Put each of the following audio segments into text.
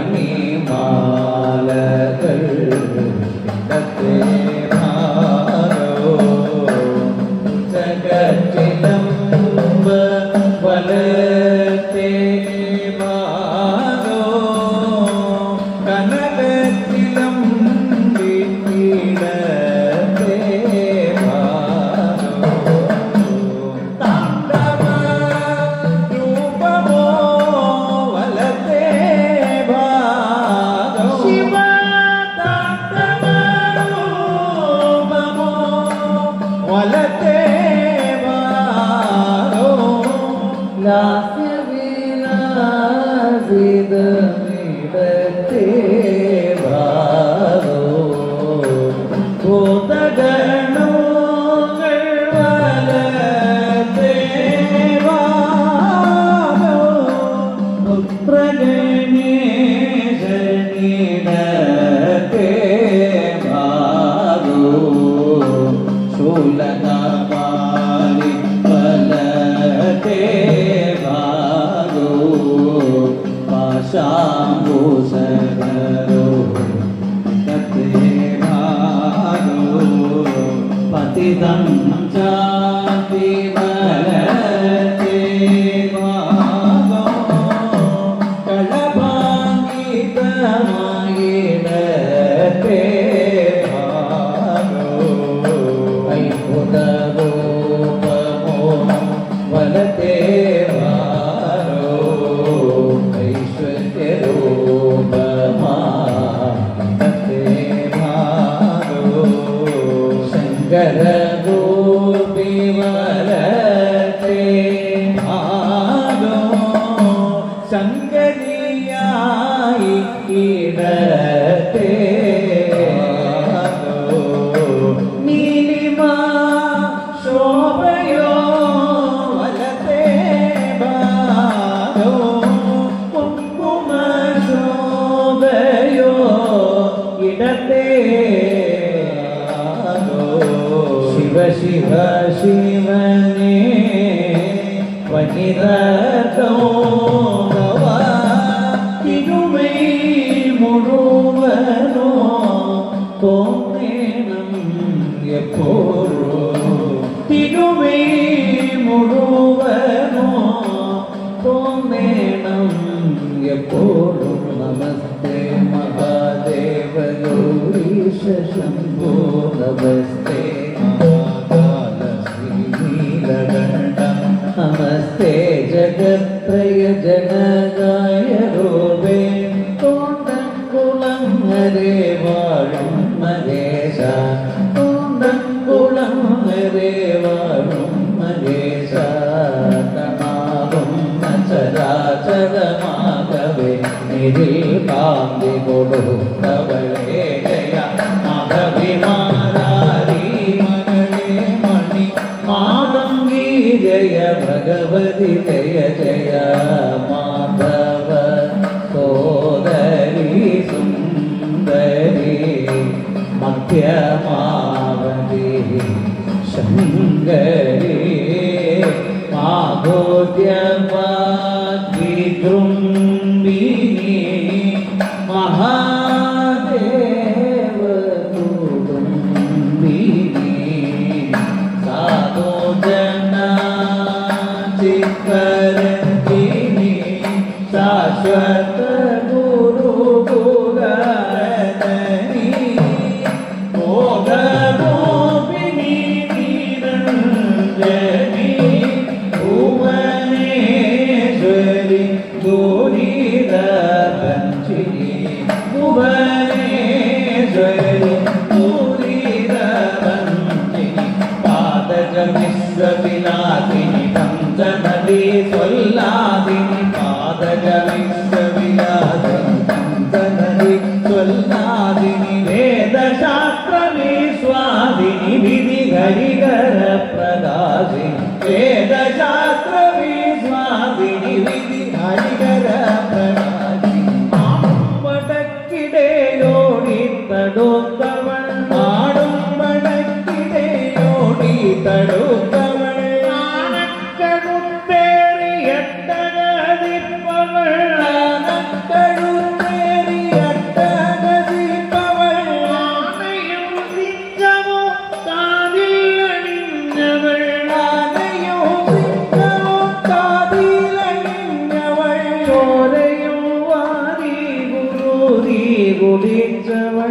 മണിമാലകൾ ജഗത്തിലംബ വലത്തെ ഭാഗോ കനകത്തിലംബിടത്തെ ഭാഗോ താണ്ഡവ രൂപമോ വലത്തെ ഭാഗോ ശിവ താണ്ഡവ രൂപമോ വലത്തെ ഭാഗോ ലാസ്യവിലാസിതമിടത്തെ ഭാഗോ ഭൂതഗണങ്ങൾ വലത്തെ ഭാഗോ പുത്രഗണേശനിടത്തെ ഭാഗോ ശൂലകപാലി വലത്തെ ഭാഗോ പാശാംബുസരോ തത്തെ ഭാഗോ പതിതം ചാതി വലത്തെ ഭാഗോ കളഭാംഗിതമായിടത്തെ ഭാഗോ ഐഹുതരൂപമോ വലത്തെ ഭാഗോ ഐശ്വര്യരൂപമാത്തെ ഭാഗോ ശങ്കരരൂപി വലത്തെ ഭാഗോ ശങ്കരിയായി ഇടത്തെ ഭാഗോ നീലിമ ശോഭയോ വലത്തെ ഭാഗോ കുങ്കുമ ശോഭയോ ഇടത്തെ ഭാഗോ ശിവ ശിവ ശിവനേ വനിതോ തിരുമൈ മുഴുവനോ തോന്നേണം എപ്പോഴോ തിരുമൈ മുഴുവനോ തോന്നേണം എപ്പോഴും നമസ്തേ മഹാദേവ ഗൗരീശ ശംഭോ നമസ്തേ മഹാകാല ശ്രീനീലകണ്ഠ നമസ്തേ ജഗത്രയ ജനകായ രൂപേ തോണ്ടൻകുളം ഹരേ വാഴും മഹേശ തോണ്ടൻകുളം ഹരേ വാഴും മഹേശ തണാവും ചരാചരമാകവേ നിരിൽ കാന്തി കൊടുത്തവളേ ജയ മാധവിമാരാരി മകളേ മണി മാതംഗി ജയ ഭഗവതി ജയ ജയ മാധവ സോദരി സുന്ദരി മധ്യമാവതി ശങ്കരി മാധോദ്യവാഗ്നി ദൃംബിനി മഹാദേവ കുടുംബിനി സാധോ ജനാചികരഞ്ജിനി ശാശ്വത ഗുരു ഗുരുഗണനി മോദഗോപിനി നിരഞ്ജനി ഭുവനേശ്വരി ദൂരിതപഞ്ചിനി ഭുവനേശ്വരി ദൂരിതപഞ്ചിനി പാദജമിശ്രവിലാസിനി പഞ്ചനദി സ്വല്ലാദിനി പാദജമിശ്രവിലാസിനി പഞ്ചനദി സ്വല്ലാദിനി വേദശാസ്ത്ര വിശ്വാദിനി വിധി ഹരികര പ്രകാശിനി വേദശാസ്ത്ര വിശ്വാദിനി വിധി ഹരികര പ്രകാശിനി വടക്കിടയോടി തടുത്തവൾ ആടും വടക്കിടയോടി തടുത്തവൾ ആനക്കടുത്തേറിയട്ടകതിപ്പവൾ ആനക്കടുത്തേറി കുടിച്ചവൾ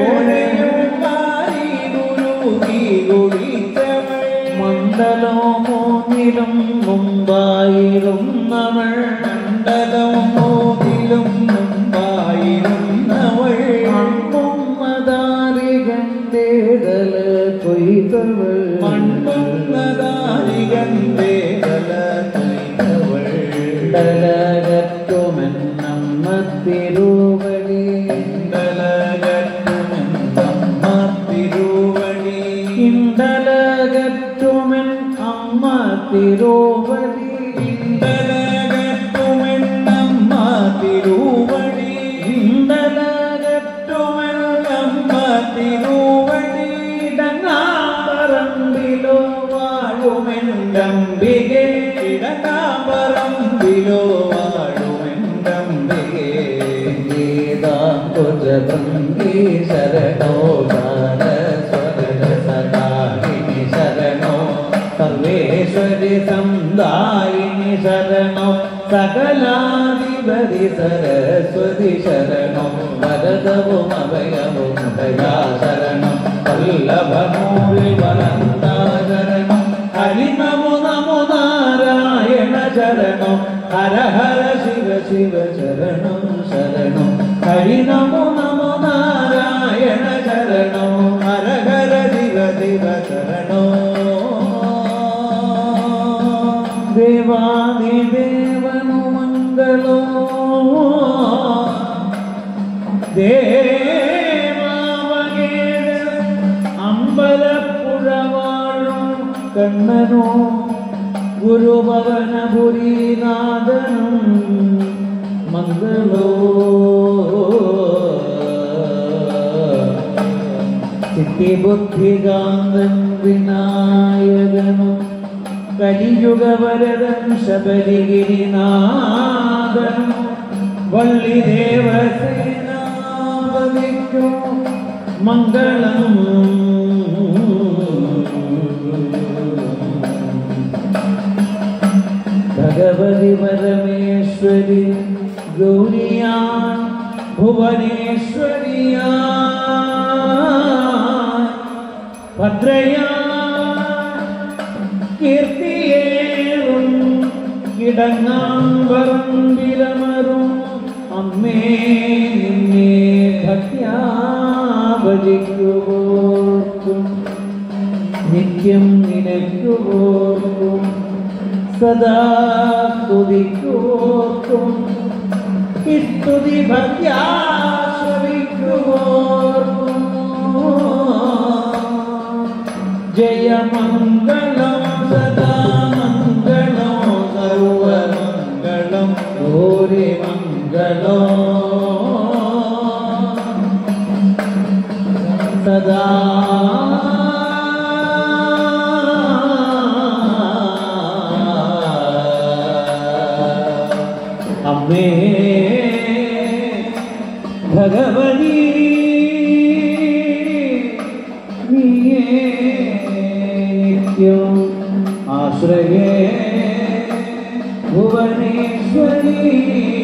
മണ്ഡലോ മൂന്നിലും മുമ്പായിരുന്നവൾ മൺപൊന്നതാരികണ്ടേതല കൊയ്തവൾ ഡലകറ്റുമെന്നമ്മ തിരുവടി ഇണ്ടലകറ്റുമെൻ അമ്മ തിരുവടി ഇടങ്ങാമ്പറമ്പിലോ വാഴുമെന്തമ്പികേ സംഗീതാംബുജഭംഗി ശരണോ സരസ്വരസദായിനി ശരണോ സർവേശ്വരി സംദായിനി ശരണോ സകലാധിപതി സരസ്വതി ശരണോ വരദവും അഭയവും ദയാ ശരണം വല്ലഭമൂലി വനന്ദാ ശരണം ഹരി നമോ നമോ നാരായണ ശരണം ഹര ഹര ശിവ ശിവ ശരണം ശരണം ഹരി നമോ നമോ നാരായണ ശരണം ഹര ഹര ശിവ ശിവ ശരണോ ദേവാദിദേവനു മംഗളോ ദേവാവകേര അമ്പലപ്പുഴവാഴും കണ്ണനോ ഗുരുഭവനപുരീനാഥനും മംഗളോ സിദ്ധിബുദ്ധികാന്തൻ വിനായകനും കലിയുഗവരദൻ ശബരിഗിരിനാഥനും വള്ളിദേവസേനാപതിക്കും മംഗളം ഭഗവതി പരമേശ്വരി ഗൗരിയാൻ ഭുവനേശ്വരിയാൻ ഭദ്രയാൻ കീർത്തിയേറും കിടങ്ങാമ്പറമ്പിലമരും അമ്മേ നിന്നെ ഭക്ത്യാ ഭജിക്കുവോർക്കും നിത്യം നിനക്കുവോർക്കും സദാ സ്തുതിക്കുവോർക്കും സ്തുതി ഭക്ത്യാ ശ്രവിക്കുവോർക്കും ജയമംഗളം സദാ മംഗളം സർവമംഗളം ഗൗരി മംഗളോ സദാ അമ്മേ ഭഗവതി നീയേ നിത്യം ആശ്രയേ ഭുവനേശ്വരി